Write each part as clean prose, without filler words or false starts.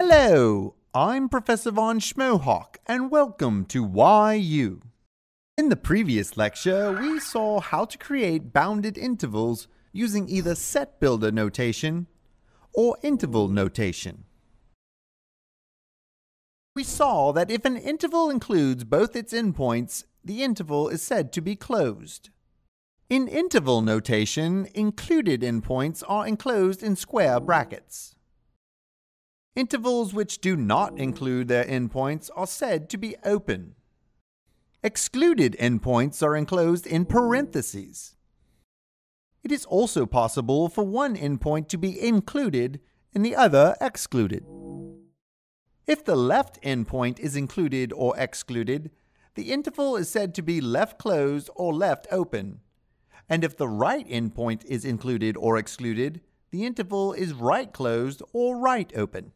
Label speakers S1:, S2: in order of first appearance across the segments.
S1: Hello, I'm Professor Von Schmohawk, and welcome to YU. In the previous lecture, we saw how to create bounded intervals using either set builder notation or interval notation. We saw that if an interval includes both its endpoints, the interval is said to be closed. In interval notation, included endpoints are enclosed in square brackets. Intervals which do not include their endpoints are said to be open. Excluded endpoints are enclosed in parentheses. It is also possible for one endpoint to be included and the other excluded. If the left endpoint is included or excluded, the interval is said to be left closed or left open. And if the right endpoint is included or excluded, the interval is right closed or right open.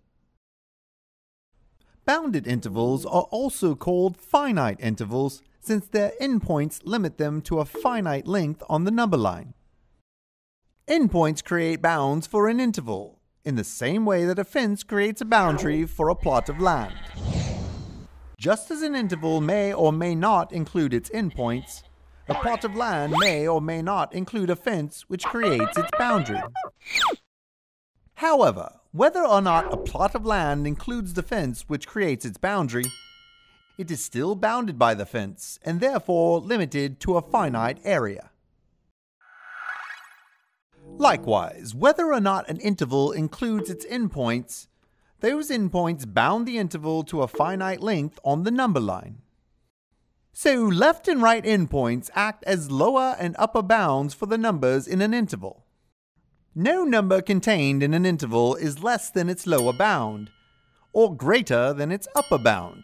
S1: Bounded intervals are also called finite intervals since their endpoints limit them to a finite length on the number line. Endpoints create bounds for an interval, in the same way that a fence creates a boundary for a plot of land. Just as an interval may or may not include its endpoints, a plot of land may or may not include a fence which creates its boundary. However, whether or not a plot of land includes the fence which creates its boundary, it is still bounded by the fence and therefore limited to a finite area. Likewise, whether or not an interval includes its endpoints, those endpoints bound the interval to a finite length on the number line. So left and right endpoints act as lower and upper bounds for the numbers in an interval. No number contained in an interval is less than its lower bound, or greater than its upper bound.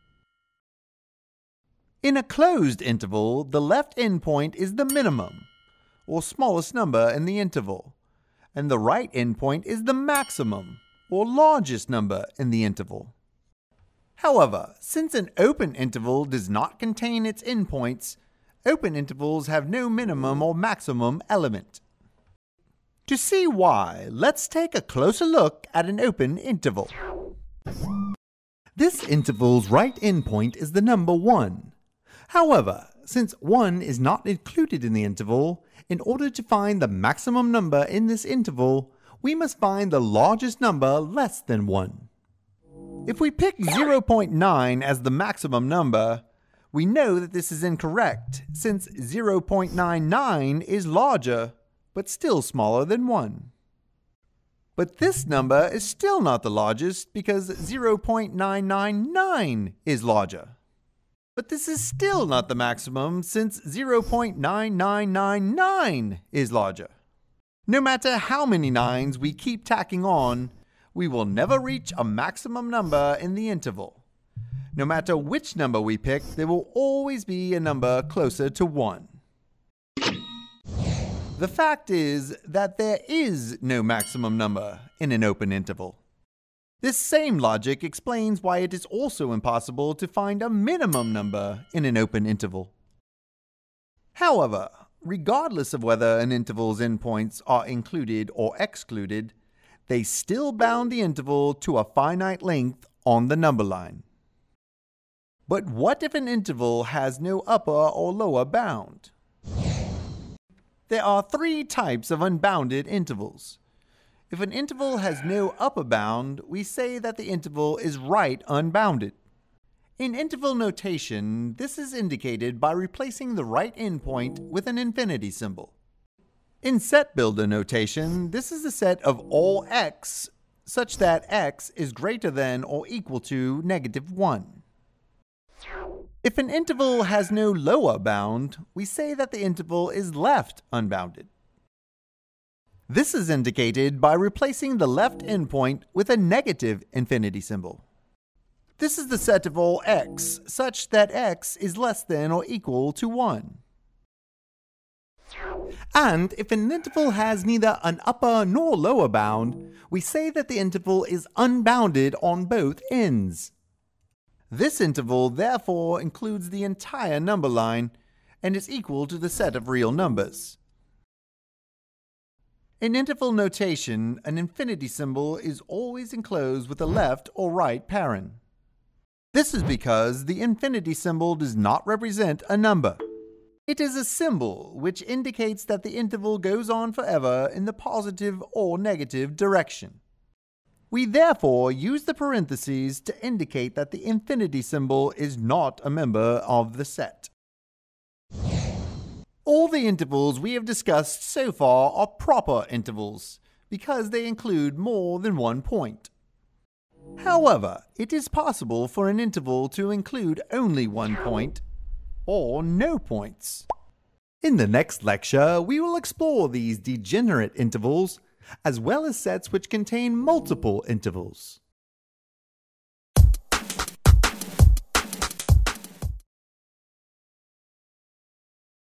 S1: In a closed interval, the left endpoint is the minimum, or smallest number in the interval, and the right endpoint is the maximum, or largest number in the interval. However, since an open interval does not contain its endpoints, open intervals have no minimum or maximum element. To see why, let's take a closer look at an open interval. This interval's right endpoint is the number 1. However, since 1 is not included in the interval, in order to find the maximum number in this interval, we must find the largest number less than 1. If we pick 0.9 as the maximum number, we know that this is incorrect, since 0.99 is larger, but still smaller than 1. But this number is still not the largest because 0.999 is larger. But this is still not the maximum since 0.9999 is larger. No matter how many 9s we keep tacking on, we will never reach a maximum number in the interval. No matter which number we pick, there will always be a number closer to 1. The fact is that there is no maximum number in an open interval. This same logic explains why it is also impossible to find a minimum number in an open interval. However, regardless of whether an interval's endpoints are included or excluded, they still bound the interval to a finite length on the number line. But what if an interval has no upper or lower bound? There are 3 types of unbounded intervals. If an interval has no upper bound, we say that the interval is right unbounded. In interval notation, this is indicated by replacing the right endpoint with an infinity symbol. In set builder notation, this is the set of all x such that x is greater than or equal to -1. If an interval has no lower bound, we say that the interval is left unbounded. This is indicated by replacing the left endpoint with a negative infinity symbol. This is the set of all x such that x is less than or equal to 1. And if an interval has neither an upper nor lower bound, we say that the interval is unbounded on both ends. This interval therefore includes the entire number line and is equal to the set of real numbers. In interval notation, an infinity symbol is always enclosed with a left or right parent. This is because the infinity symbol does not represent a number. It is a symbol which indicates that the interval goes on forever in the positive or negative direction. We therefore use the parentheses to indicate that the infinity symbol is not a member of the set. All the intervals we have discussed so far are proper intervals, because they include more than one point. However, it is possible for an interval to include only one point, or no points. In the next lecture, we will explore these degenerate intervals, as well as sets which contain multiple intervals.